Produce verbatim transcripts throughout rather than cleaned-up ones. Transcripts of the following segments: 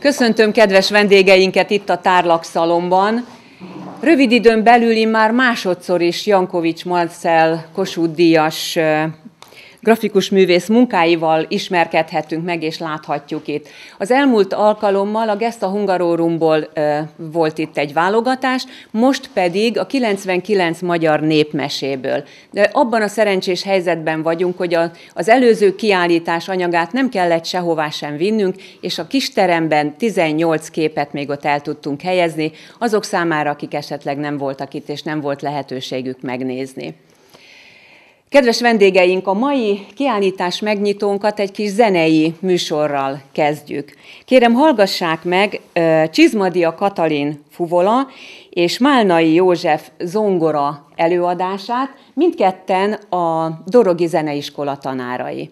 Köszöntöm kedves vendégeinket itt a Tárlakszalonban. Rövid időn belül immár másodszor is Jankovics Marcell Kossuth-díjas grafikus művész munkáival ismerkedhetünk meg, és láthatjuk itt. Az elmúlt alkalommal a Gesta Hungarorumból uh, volt itt egy válogatás, most pedig a kilencvenkilenc magyar népmeséből. De abban a szerencsés helyzetben vagyunk, hogy a, az előző kiállítás anyagát nem kellett sehová sem vinnünk, és a kisteremben tizennyolc képet még ott el tudtunk helyezni, azok számára, akik esetleg nem voltak itt, és nem volt lehetőségük megnézni. Kedves vendégeink, a mai kiállítás megnyitónkat egy kis zenei műsorral kezdjük. Kérem, hallgassák meg Csizmadia Katalin fuvola és Málnai József zongora előadását, mindketten a Dorogi Zeneiskola tanárai.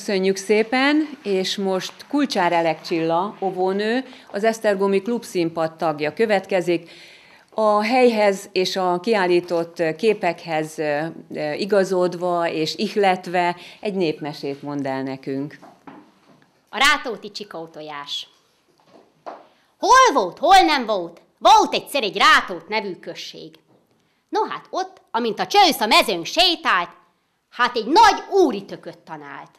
Köszönjük szépen, és most Kulcsár Elek Csilla, óvónő, az Esztergomi Klubszínpad tagja következik. A helyhez és a kiállított képekhez igazodva és ihletve egy népmesét mond el nekünk. A Rátóti csikótojás. Hol volt, hol nem volt? Volt egyszer egy Rátót nevű község. No hát ott, amint a csősz a mezőn sétált, hát egy nagy úritököt talált.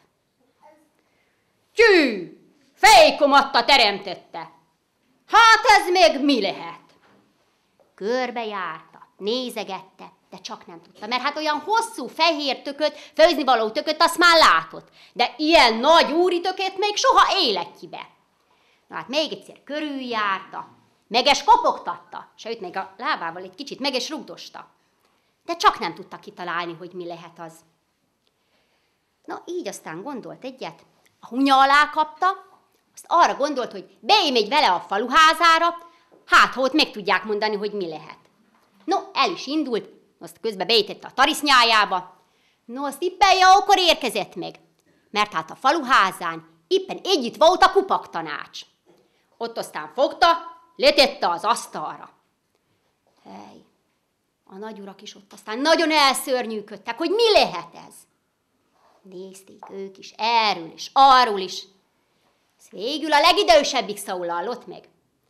Tyű, fejkomatta teremtette. Hát ez még mi lehet? Körbe járta, nézegette, de csak nem tudta, mert hát olyan hosszú fehér tököt, főzni való tököt azt már látott, de ilyen nagy úritököt még soha életkibe. Na hát még egyszer körüljárta, meges kopogtatta, sőt még a lábával egy kicsit meges rugdosta, de csak nem tudta kitalálni, hogy mi lehet az. Na így aztán gondolt egyet, a hunya alá kapta, azt arra gondolt, hogy bemegy vele a faluházára, hát ha ott meg tudják mondani, hogy mi lehet. No, el is indult, azt közben beítette a tarisznyájába. No, azt éppen jókor érkezett meg, mert hát a faluházán éppen együtt volt a kupaktanács. Ott aztán fogta, letette az asztalra. Hely, a nagyurak is ott aztán nagyon elszörnyűködtek, hogy mi lehet ez. Nézték ők is, erről is, arról is. Ez végül a legidősebbik szólallott meg.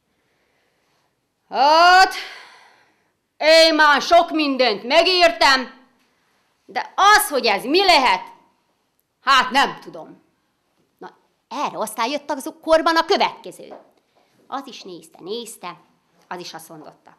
Hát, én már sok mindent megírtam, de az, hogy ez mi lehet, hát nem tudom. Na, erre aztán jött a korban a következő. Az is nézte, nézte, az is azt mondotta.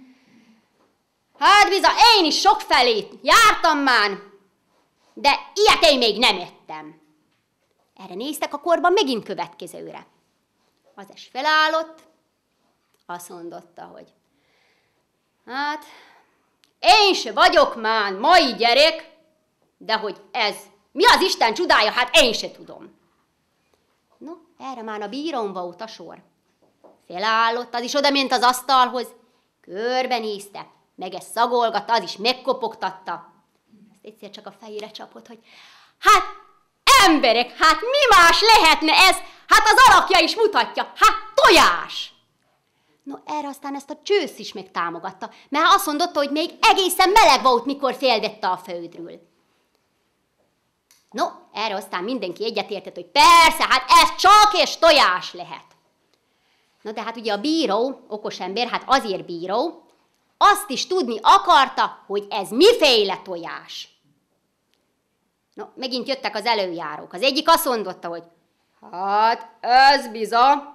Hát bizony, én is sok felé jártam már, de ilyet én még nem ettem. Erre néztek a korban megint következőre. Az is felállott, azt mondotta, hogy hát, én se vagyok már mai gyerek, de hogy ez mi az Isten csodája, hát én se tudom. No, erre már a bírón volt a sor. Felállott, az is odament az asztalhoz, körbenézte, meg ezt szagolgatta, az is megkopogtatta. Azt egyszer csak a fejére csapott, hogy hát emberek, hát mi más lehetne ez? Hát az alakja is mutatja, hát tojás! No, erre aztán ezt a csősz is megtámogatta, mert azt mondotta, hogy még egészen meleg volt, mikor félvette a földről. No, erre aztán mindenki egyetértett, hogy persze, hát ez csak és tojás lehet. No, de hát ugye a bíró, okos ember, hát azért bíró, azt is tudni akarta, hogy ez miféle tojás. No, megint jöttek az előjárók. Az egyik azt mondotta, hogy hát ez biza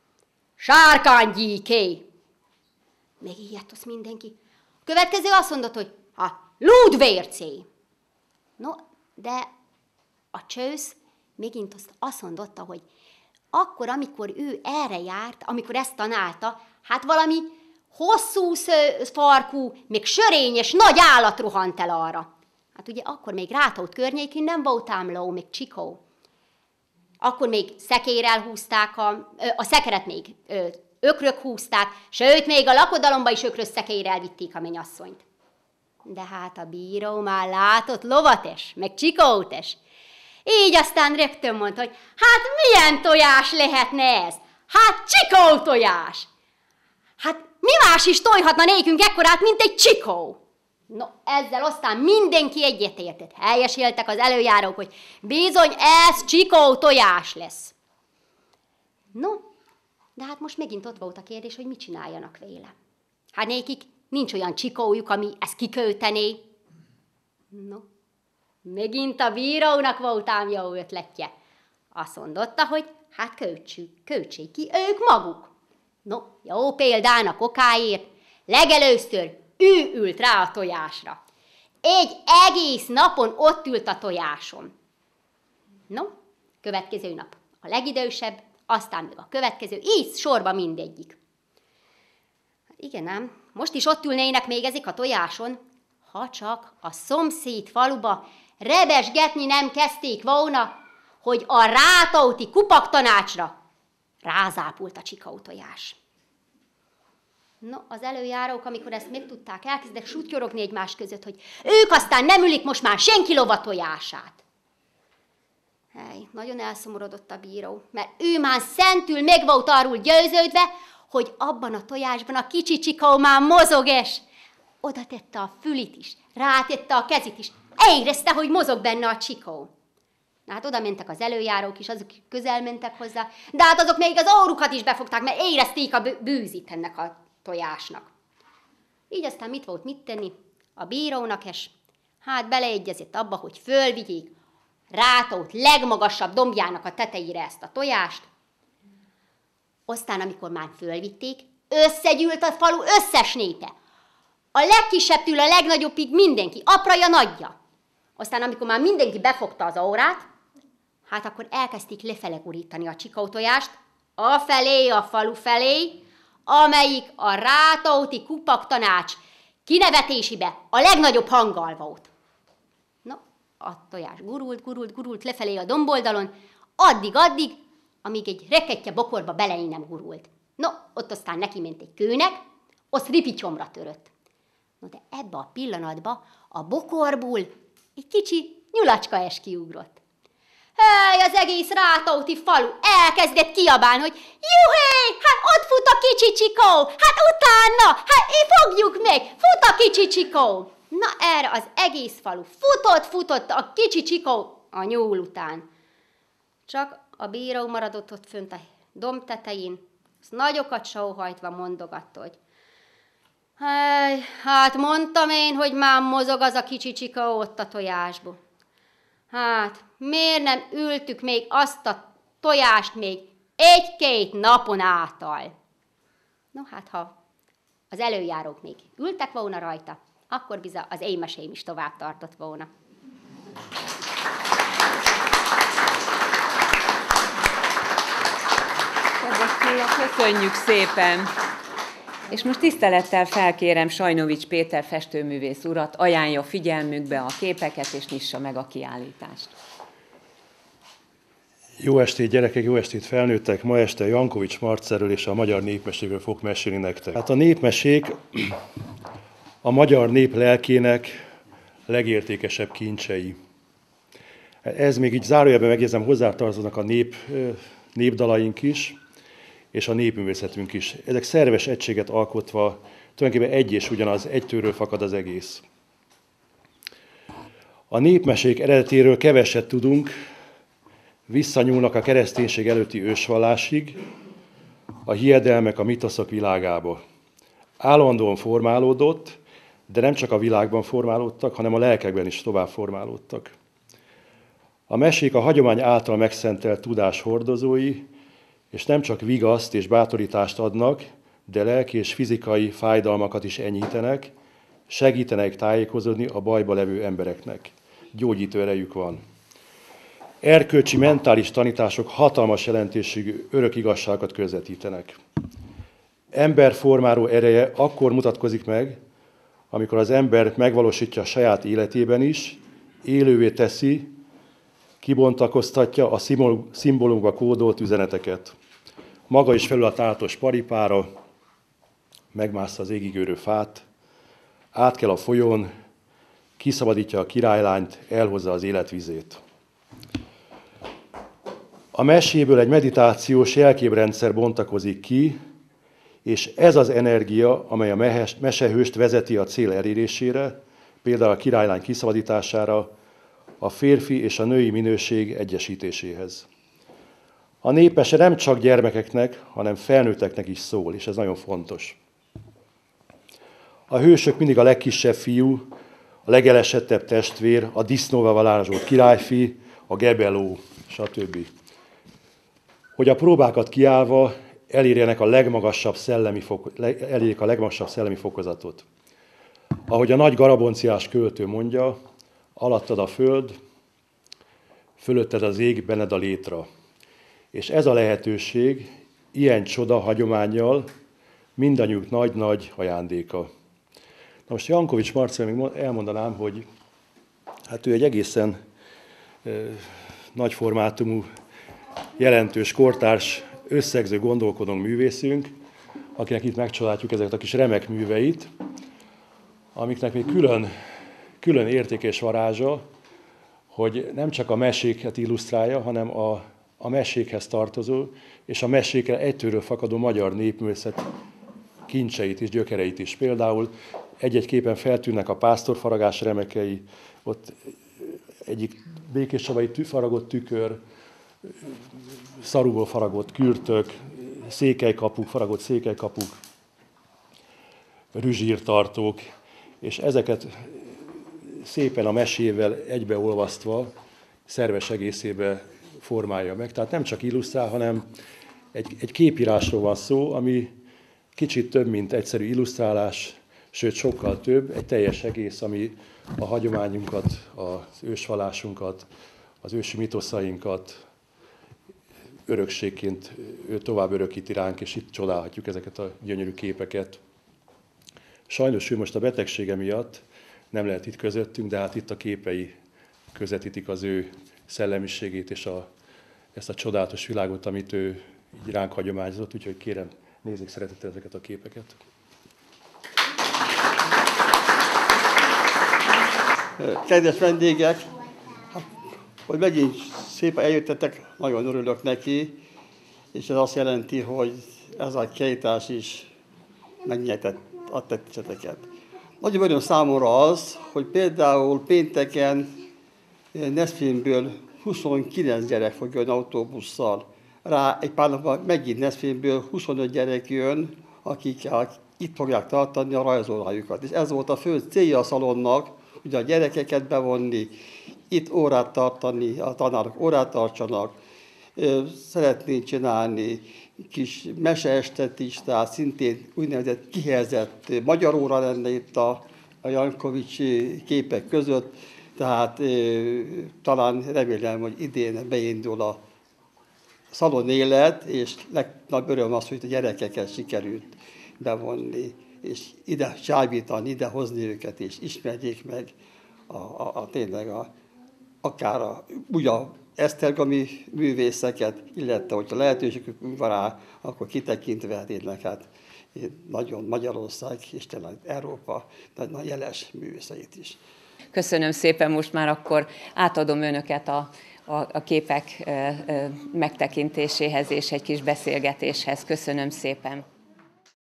sárkánygyíké. Megijedt az mindenki. A következő azt mondott, hogy ha lúdvércé. No, de a csősz megint azt, azt mondotta, hogy akkor, amikor ő erre járt, amikor ezt tanálta, hát valami hosszú farkú, még sörényes, nagy állat rohant el arra. Hát ugye akkor még Rátót környékén nem volt ám ló, még csikó. Akkor még szekérrel húzták, a, a szekeret még ö, ökrök húzták, sőt, még a lakodalomba is ökrös szekérrel vitték a mennyasszonyt. De hát a bíró már látott lovates, meg csikótes. Így aztán rögtön mondta, hogy hát milyen tojás lehetne ez? Hát csikó tojás! Hát mi más is tojhatna nékünk ekkorát, mint egy csikó? No, ezzel aztán mindenki egyetértett. Helyeséltek az előjárók, hogy bizony ez csikó tojás lesz. No, de hát most megint ott volt a kérdés, hogy mit csináljanak vele. Hát nékik nincs olyan csikójuk, ami ezt kiköltené. No, megint a bírónak volt ám jó ötletje. Azt mondotta, hogy hát költsük, költsék ki ők maguk. No, jó példának okáért, legelőször ő ült rá a tojásra. Egy egész napon ott ült a tojáson. No, következő nap a legidősebb, aztán meg a következő, így sorba mindegyik. Igen ám, most is ott ülnének még ezek a tojáson, ha csak a szomszéd faluba rebesgetni nem kezdték volna, hogy a rátóti kupaktanácsra rázápult a csikó tojás. No, az előjárók, amikor ezt megtudták, elkezdtek sutyorogni egymás között, hogy ők aztán nem ülik most már senki lova tojását. Hely, nagyon elszomorodott a bíró, mert ő már szentül meg volt arról győződve, hogy abban a tojásban a kicsi Csikó már mozog és oda tette a fülit is, rátette a kezit is, érezte, hogy mozog benne a Csikó. Na hát oda mentek az előjárók is, azok közel mentek hozzá, de hát azok még az órukat is befogták, mert érezték a bűzit ennek a tojásnak. Így aztán mit volt mit tenni? A bírónak és hát beleegyezett abba, hogy fölvigyék Rátót legmagasabb dombjának a tetejére ezt a tojást. Aztán, amikor már fölvitték, összegyűlt a falu összes népe. A legkisebbtől a legnagyobbig mindenki, apraja, nagyja. Aztán, amikor már mindenki befogta az órát, hát akkor elkezdték lefele gurítani a Csikó tojást, afelé, a falu felé, amelyik a rátóti kupak tanács kinevetésibe a legnagyobb hanggal volt. No, a tojás gurult, gurult, gurult lefelé a domboldalon, addig-addig, amíg egy rekettye bokorba bele nem gurult. No, ott aztán neki ment egy kőnek, azt ripityomra törött. No, de ebbe a pillanatba a bokorból egy kicsi nyulacska es kiugrott. Hely, az egész rátóti falu elkezdett kiabálni, hogy juhé, hát ott fut a kicsi Csikó, hát utána, hát fogjuk meg, fut a kicsi Csikó. Na erre az egész falu futott, futott a kicsi Csikó a nyúl után. Csak a bíró maradott ott fönt a domb tetején, az nagyokat sóhajtva mondogatta, hogy hely, hát mondtam én, hogy már mozog az a kicsi Csikó ott a tojásból. Hát, miért nem ültük még azt a tojást még egy-két napon átal? No hát, ha az előjárók még ültek volna rajta, akkor bizony az én mesém is tovább tartott volna. Kedves Csilla, köszönjük szépen! És most tisztelettel felkérem Sajnovics Péter festőművész urat, ajánlja figyelmükbe a képeket, és nyissa meg a kiállítást. Jó estét, gyerekek, jó estét, felnőttek! Ma este Jankovics Marcelről és a magyar népmeséről fog mesélni nektek. Hát a népmesék a magyar nép lelkének legértékesebb kincsei. Ez még így zárójelben megjegyzem, hozzátartoznak a nép, népdalaink is, és a népművészetünk is. Ezek szerves egységet alkotva, tulajdonképpen egy és ugyanaz, egy tőről fakad az egész. A népmesék eredetéről keveset tudunk, visszanyúlnak a kereszténység előtti ősvallásig, a hiedelmek, a mitoszok világába. Állandóan formálódott, de nem csak a világban formálódtak, hanem a lelkekben is tovább formálódtak. A mesék a hagyomány által megszentelt tudás hordozói, és nem csak vigaszt és bátorítást adnak, de lelki és fizikai fájdalmakat is enyhítenek, segítenek tájékozódni a bajba levő embereknek. Gyógyító erejük van. Erkölcsi, mentális tanítások hatalmas jelentőségű örök igazságokat közvetítenek. Emberformáló ereje akkor mutatkozik meg, amikor az ember megvalósítja a saját életében is, élővé teszi, kibontakoztatja a szimbólumba kódolt üzeneteket. Maga is felül a tálatos paripára, megmászta az égig őrő fát, átkel a folyón, kiszabadítja a királylányt, elhozza az életvizét. A meséből egy meditációs jelképrendszer bontakozik ki, és ez az energia, amely a mesehőst vezeti a cél elérésére, például a királylány kiszabadítására, a férfi és a női minőség egyesítéséhez. A népmese nem csak gyermekeknek, hanem felnőtteknek is szól, és ez nagyon fontos. A hősök mindig a legkisebb fiú, a legelesettebb testvér, a disznóval varázsolt királyfi, a gebeló, stb. Hogy a próbákat kiállva elérjenek a legmagasabb szellemi, foko- elérjék a legmagasabb szellemi fokozatot. Ahogy a nagy garabonciás költő mondja, alattad a föld, fölötted az ég, benned a létra. És ez a lehetőség ilyen csoda hagyománnyal mindannyiuk nagy-nagy ajándéka. Na most Jankovics Marcel még elmondanám, hogy hát ő egy egészen e, nagy formátumú, jelentős kortárs, összegző, gondolkodó művészünk, akinek itt megcsodáljuk ezeket a kis remek műveit, amiknek még külön, külön érték és varázsa, hogy nem csak a meséket illusztrálja, hanem a, a mesékhez tartozó és a mesékre egytőről fakadó magyar népművészet kincseit és gyökereit is. Például egy-egy képen feltűnnek a pásztorfaragás remekei, ott egyik békéscsabai faragott tükör, szarúból faragott kürtök, székelykapuk, faragott székelykapuk, rüzsírtartók, és ezeket szépen a mesével egybeolvasztva, szerves egészébe formálja meg. Tehát nem csak illusztrál, hanem egy, egy képírásról van szó, ami kicsit több, mint egyszerű illusztrálás, sőt sokkal több, egy teljes egész, ami a hagyományunkat, az ősvallásunkat, az ősi mitoszainkat örökségként ő tovább örökíti ránk, és itt csodálhatjuk ezeket a gyönyörű képeket. Sajnos ő most a betegsége miatt nem lehet itt közöttünk, de hát itt a képei közvetítik az ő szellemiségét és a, ezt a csodálatos világot, amit ő így ránk hagyományozott, úgyhogy kérem, nézzék szeretettel ezeket a képeket. Kedves vendégek, hogy megint szépen eljöttetek, nagyon örülök neki, és ez azt jelenti, hogy ez a kiállítás is megnyertett a tetszéseket. Nagyon öröm számomra az, hogy például pénteken Neszfénből huszonkilenc gyerek fog jönni autóbusszal. Rá egy pár napban megint Neszfénből huszonöt gyerek jön, akik itt fogják tartani a rajzórájukat. És ez volt a fő célja a szalonnak, hogy a gyerekeket bevonni, itt órát tartani, a tanárok órát tartsanak. Szeretnénk csinálni kis meseestet is, tehát szintén úgynevezett kihelyezett magyar óra lenne itt a, a Jankovics képek között, tehát e, talán remélem, hogy idén beindul a szalon élet, és legnagyobb öröm az, hogy a gyerekeket sikerült bevonni, és ide csábítani, ide hozni őket, és ismerjék meg a, a, a tényleg a, akár a, ugye a esztergomi művészeket, illetve hogyha lehetőségük van rá, akkor kitekintve tényleg hát nagyon Magyarország és tényleg Európa nagyon jeles művészeit is. Köszönöm szépen, most már akkor átadom önöket a, a, a képek megtekintéséhez és egy kis beszélgetéshez. Köszönöm szépen.